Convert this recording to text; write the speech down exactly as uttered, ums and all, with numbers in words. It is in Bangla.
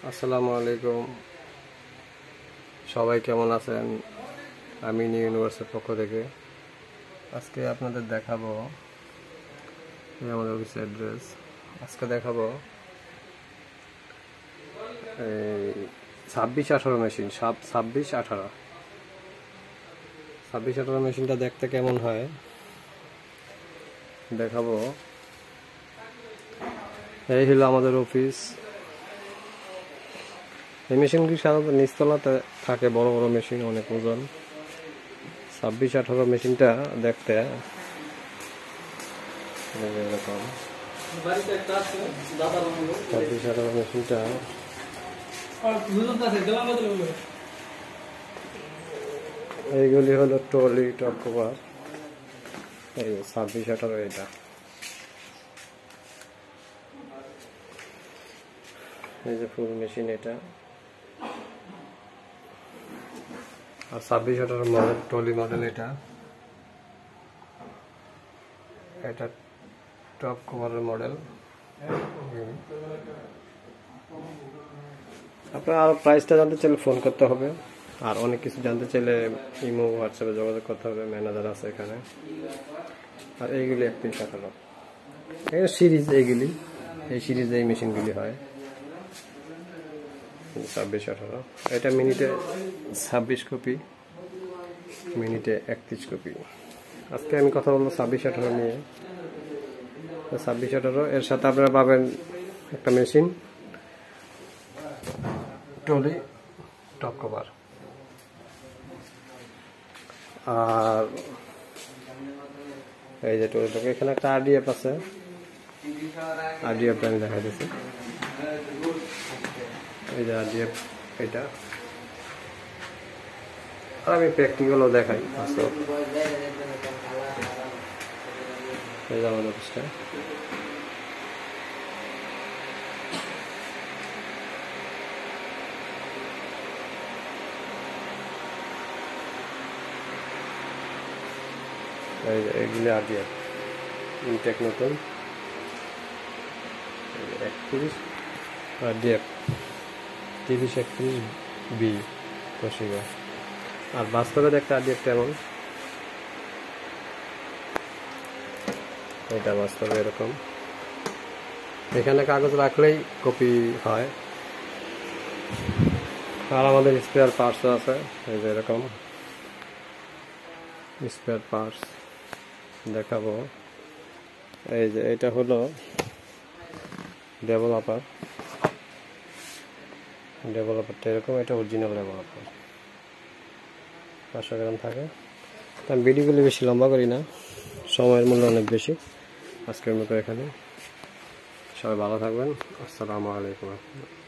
আসসালামু আলাইকুম, সবাই কেমন আছেন? আমি নিউ ইউনিভার্সের পক্ষ থেকে আজকে আপনাদের দেখাবো এই আমাদের অফিসের অ্যাড্রেস। আজকে দেখাবো এই ছাব্বিশ আঠারো মেশিন সাত ছাব্বিশ আঠারো ছাব্বিশ আঠারো মেশিনটা দেখতে কেমন হয় দেখাবো। এই হলো আমাদের অফিস। এই মেশিনগুলি সাধারণত নিচতলাতে থাকে, বড় বড় মেশিন, অনেক ওজন। ছাব্বিশ আঠারো মেশিনটা দেখতে এরকম। ছাব্বিশ আঠারো মেশিনটা এইগুলি হলো ট্রলি, টপ কভার। এই ছাব্বিশ আঠারো এটা এই যে ফুল মেশিন এটা। আর ছাব্বিশ আঠারো মডেল ট্রলি মডেল এটা এটা টপ কভারের মডেল। আপনার আরো প্রাইসটা জানতে চাইলে ফোন করতে হবে, আর অনেক কিছু জানতে চাইলে ইমো হোয়াটসঅ্যাপে যোগাযোগ করতে হবে, ম্যানেজার আছে এখানে। আর এইগুলি একত্রিশ আঠারো এখানে সিরিজ, এইগুলি এই সিরিজে এই মেশিনগুলি হয়। ছাব্বিশ আঠারো এটা মিনিটে ছাব্বিশ কপি, মিনিটে একত্রিশ কপি। আজকে আমি কথা বলবো ছাব্বিশ আঠারো নিয়ে। ছাব্বিশ আঠারো এর সাথে আপনারা পাবেন একটা মেশিন, ট্রলি, টপ কভার। আর এই যে ট্রলি টপ, এখানে একটা আরডিএফ আছে, আরডিএফটা আমি দেখা দিচ্ছি। এই যে আরডিএফ এটা। আর আমি প্র্যাকটিক্যালও দেখাই। আসো এই যে আমাদের অফিসটা। এই যে এগুলি আরডিএফ ইনটেক নতুন একত্রিশ আরডিএফ তিরিশ একত্রিশ বি কষিবা। আর বাস্তবে দেখতে আরডিএফ কেমন, এটা বাস্তবে এরকম। এখানে কাগজ রাখলেই কপি হয়। আর আমাদের স্পেয়ার পার্টসও আছে, এই যে এরকম স্পেয়ার পার্টস দেখাবো। এই যে এটা হলো ডেভেলপার, ডেভেলপারটা এরকম, এটা অরিজিনাল ডেভেলপার, পাঁচশো গ্রাম থাকে। আমি ভিডিওগুলি বেশি লম্বা করি না, সময়ের মূল্য অনেক বেশি। আজকের মতো এখানে, সবাই ভালো থাকবেন। আসসালামু আলাইকুম।